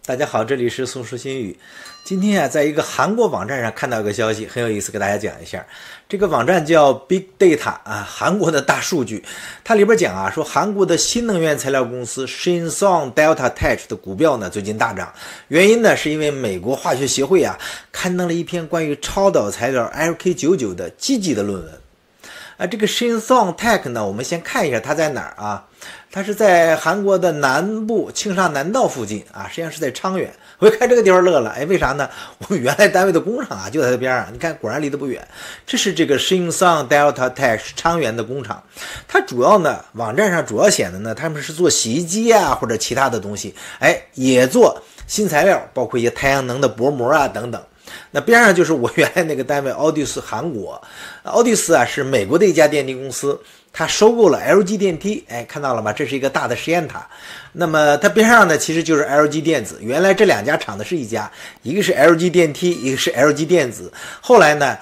大家好，这里是宋说新语。今天啊，在一个韩国网站上看到一个消息，很有意思，给大家讲一下。这个网站叫 Big Data 啊，韩国的大数据。它里边讲啊，说韩国的新能源材料公司 Shinseong Delta Tech 的股票呢最近大涨，原因呢是因为美国化学协会啊刊登了一篇关于超导材料 LK99 的积极的论文。这个 Shinseong Tech 呢，我们先看一下它在哪儿啊？它是在韩国的南部庆尚南道附近啊，实际上是在昌原。我一看这个地方乐了，为啥呢？我们原来单位的工厂啊就在这边上，你看果然离得不远。这是这个 Shinseong Delta Tech 昌原的工厂，它主要呢网站上主要显的呢，他们是做洗衣机啊或者其他的东西，也做新材料，包括一些太阳能的薄膜啊等等。那边上就是我原来那个单位奥迪斯韩国，奥迪斯啊是美国的一家电梯公司，它收购了 LG 电梯，看到了吗？这是一个大的实验塔。那么它边上呢其实就是 LG 电子，原来这两家厂的是一家，一个是 LG 电梯，一个是 LG 电子。后来呢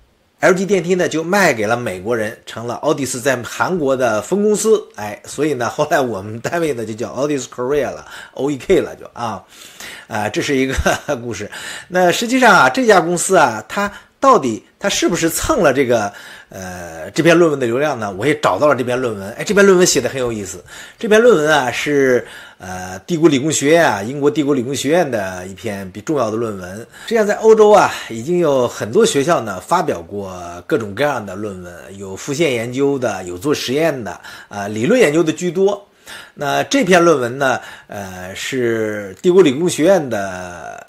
LG 电梯呢就卖给了美国人，成了奥迪斯在韩国的分公司，所以呢后来我们单位呢就叫奥迪斯 Korea 了 OEK 了就这是一个故事。那实际上啊这家公司啊它到底它是不是蹭了这篇论文的流量呢？我也找到了这篇论文，这篇论文写的很有意思。这篇论文啊是帝国理工学院啊，英国帝国理工学院的一篇比重要的论文。实际上在欧洲啊已经有很多学校呢发表过各种各样的论文，有复现研究的，有做实验的，理论研究的居多。那这篇论文呢是帝国理工学院的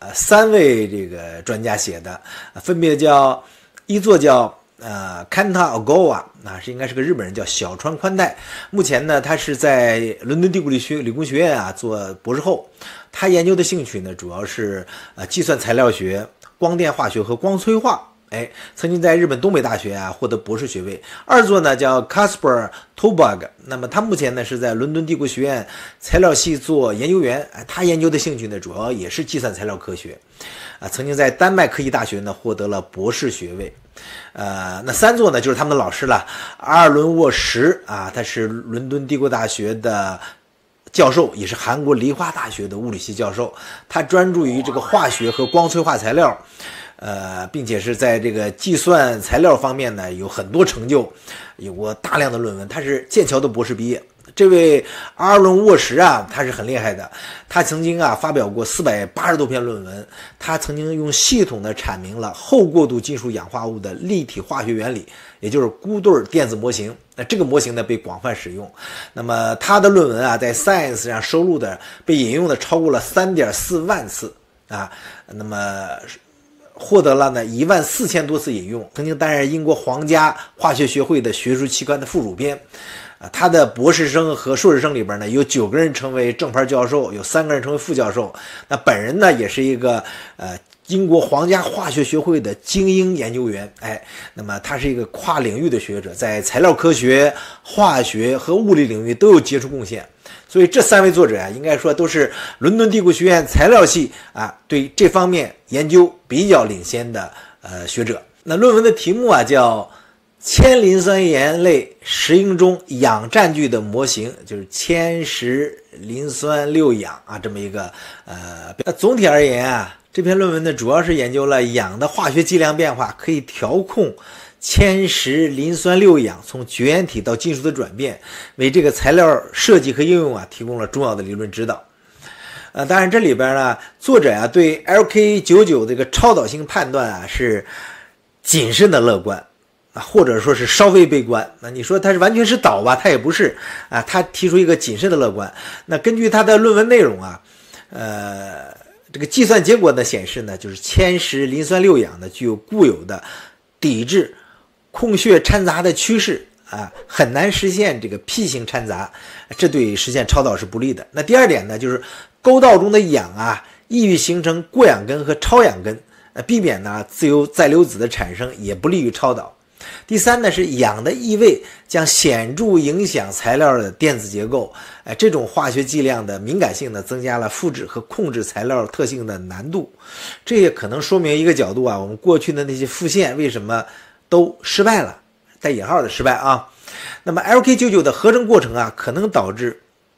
3位这个专家写的，分别叫一座叫Kanta Ogawa， 是应该是个日本人，叫小川宽太。目前呢他是在伦敦帝国理工学院啊做博士后。他研究的兴趣呢主要是计算材料学、光电化学和光催化。曾经在日本东北大学啊获得博士学位。二座呢叫 Kasper Tobag， 那么他目前呢是在伦敦帝国学院材料系做研究员，他研究的兴趣呢主要也是计算材料科学，曾经在丹麦科技大学呢获得了博士学位。那三座呢就是他们的老师了，阿尔伦沃什啊，他是伦敦帝国大学的教授，也是韩国梨花大学的物理系教授，他专注于这个化学和光催化材料。并且是在这个计算材料方面呢有很多成就，有过大量的论文。他是剑桥的博士毕业。这位阿尔伦沃什啊他是很厉害的，他曾经发表过480多篇论文，他曾经用系统的阐明了后过渡金属氧化物的立体化学原理，也就是孤对电子模型。那这个模型呢被广泛使用。那么他的论文在 Science 上收录的被引用的超过了 3.4万次那么获得了呢14000多次引用，曾经担任英国皇家化学学会的学术期刊的副主编。他的博士生和硕士生里边呢有9个人成为正牌教授，有3个人成为副教授。那本人呢也是一个英国皇家化学学会的精英研究员。那么他是一个跨领域的学者，在材料科学、化学和物理领域都有杰出贡献。所以这3位作者应该说都是伦敦帝国学院材料系对这方面研究比较领先的学者。那论文的题目叫铅磷酸盐类石英中氧占据的模型，就是铅石磷酸6氧这么一个那总体而言这篇论文呢主要是研究了氧的化学计量变化，可以调控铅石磷酸6氧从绝缘体到金属的转变，为这个材料设计和应用提供了重要的理论指导。当然这里边呢作者对 LK99 这个超导性判断是谨慎的乐观，或者说是稍微悲观。那你说他是完全是导吧，他也不是他提出一个谨慎的乐观。那根据他的论文内容这个计算结果呢显示呢，就是铅石磷酸6氧呢具有固有的抵制空穴掺杂的趋势很难实现这个 P 型掺杂，这对实现超导是不利的。那第二点呢就是沟道中的氧易于形成过氧根和超氧根，避免呢自由载流子的产生，也不利于超导。第三呢是氧的异位将显著影响材料的电子结构，这种化学剂量的敏感性呢增加了复制和控制材料特性的难度。这也可能说明一个角度我们过去的那些复现为什么都失败了，带引号的失败那么 LK99 的合成过程可能导致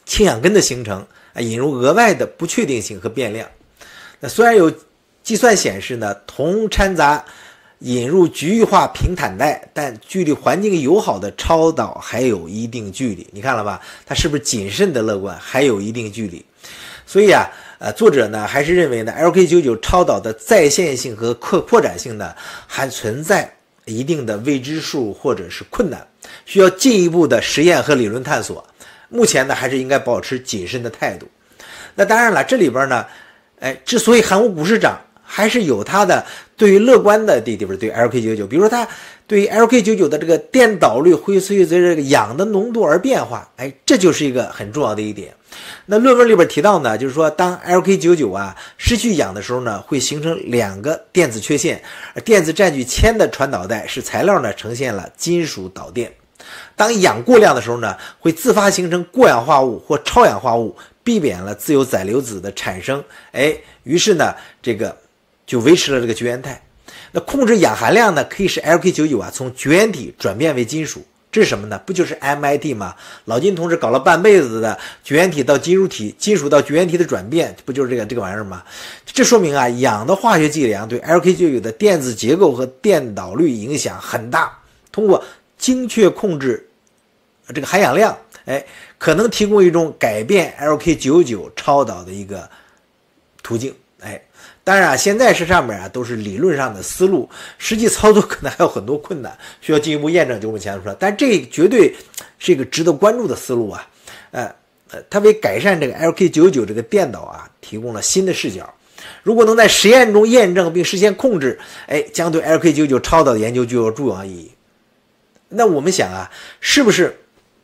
氢氧根的形成引入额外的不确定性和变量。那虽然有计算显示呢，铜掺杂引入局域化平坦带，但距离环境友好的超导还有一定距离。你看了吧？它是不是谨慎的乐观？还有一定距离。所以啊，作者呢还是认为呢 ，LK99 超导的再现性和扩展性呢还存在一定的未知数或者是困难，需要进一步的实验和理论探索。目前呢还是应该保持谨慎的态度。那当然了，这里边呢，之所以韩国股市涨，还是有它的对于乐观的地方，对 LK99， 比如说它对于 LK99 的这个电导率会随着这个氧的浓度而变化，这就是一个很重要的一点。那论文里边提到呢，就是说当 LK99 啊失去氧的时候呢，会形成2个电子缺陷，而电子占据铅的传导带使材料呢呈现了金属导电。当氧过量的时候呢，会自发形成过氧化物或超氧化物，避免了自由载流子的产生。于是呢，这个就维持了这个绝缘态。那控制氧含量呢，可以使 LK99 啊从绝缘体转变为金属。这是什么呢？不就是 MIT 吗？老金同志搞了半辈子的绝缘体到金属体、金属到绝缘体的转变，不就是这个玩意儿吗？这说明啊，氧的化学剂量对 LK99 的电子结构和电导率影响很大。通过精确控制这个含氧量，可能提供一种改变 LK99 超导的一个途径。当然啊，现在是上面啊都是理论上的思路，实际操作可能还有很多困难，需要进一步验证。就我们前面说，但这绝对是一个值得关注的思路啊。它为改善这个 LK99 这个电导啊提供了新的视角。如果能在实验中验证并实现控制，将对 LK99 超导的研究具有重要意义。那我们想啊，是不是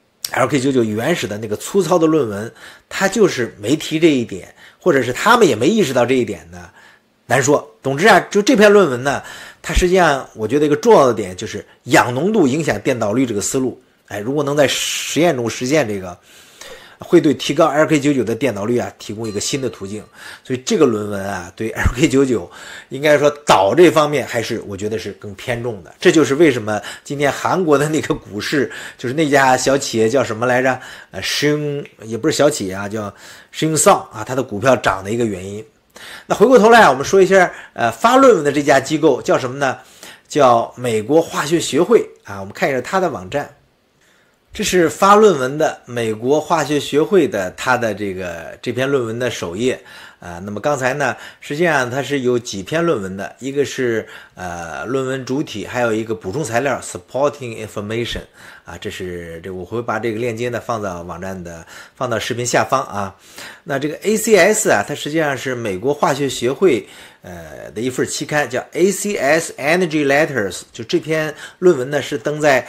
LK99 原始的那个粗糙的论文，它就是没提这一点，或者是他们也没意识到这一点呢？难说。总之啊，就这篇论文呢，它实际上我觉得一个重要的点就是氧浓度影响电导率这个思路。如果能在实验中实现这个，会对提高 LK99 的电导率啊提供一个新的途径。所以这个论文啊，对 LK99 应该说导这方面还是我觉得是更偏重的。这就是为什么今天韩国的那个股市，就是那家小企业叫什么来着？也不是小企业啊，叫Shinsan啊，它的股票涨的一个原因。那回过头来我们说一下发论文的这家机构叫什么呢？叫美国化学学会啊。我们看一下它的网站，这是发论文的美国化学学会的它的这篇论文的首页啊。那么刚才呢，实际上它是有几篇论文的，一个是论文主体，还有一个补充材料 supporting information 啊。我会把这个链接呢放到视频下方啊。那这个 ACS 啊，它实际上是美国化学协会的一份期刊，叫 ACS Energy Letters。就这篇论文呢是登在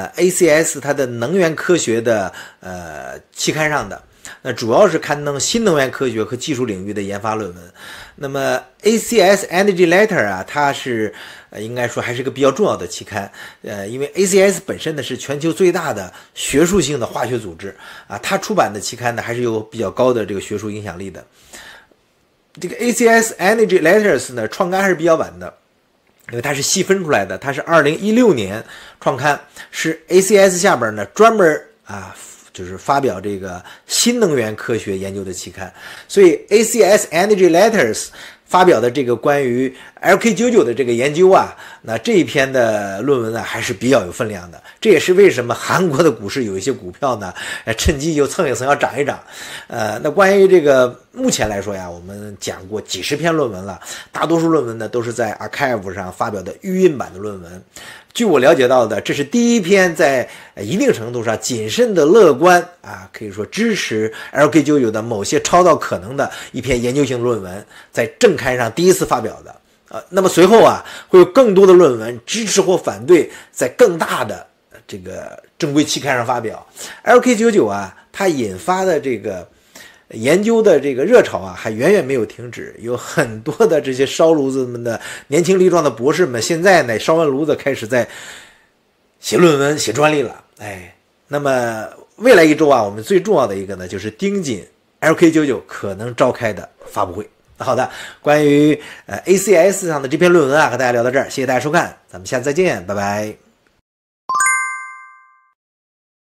ACS 它的能源科学的期刊上的。那主要是刊登新能源科学和技术领域的研发论文。那么 ACS Energy Letter 啊，它是应该说还是个比较重要的期刊。因为 ACS 本身呢是全球最大的学术性的化学组织啊，它出版的期刊呢还是有比较高的这个学术影响力的。这个 ACS Energy Letters 呢创刊还是比较晚的，因为它是细分出来的，它是2016年创刊，是 ACS 下边呢专门就是发表这个新能源科学研究的期刊。所以 ACS Energy Letters 发表的这个关于 LK99 的这个研究啊，那这一篇的论文呢还是比较有分量的。这也是为什么韩国的股市有一些股票呢趁机就蹭一蹭，要涨一涨。那关于这个目前来说呀，我们讲过几十篇论文了，大多数论文呢都是在 Archive 上发表的预印版的论文。据我了解到的，这是第一篇在一定程度上谨慎的乐观啊，可以说支持 LK99 的某些超导可能的一篇研究性论文，在正刊上第一次发表的。那么随后啊，会有更多的论文支持或反对在更大的这个正规期刊上发表。LK99 啊，它引发的这个研究的这个热潮啊，还远远没有停止。有很多的这些烧炉子们的年轻力壮的博士们，现在呢烧完炉子开始在写论文、写专利了。那么未来一周啊，我们最重要的一个呢，就是盯紧 LK99 可能召开的发布会。好的，关于ACS 上的这篇论文啊，和大家聊到这儿，谢谢大家收看，咱们下次再见，拜拜。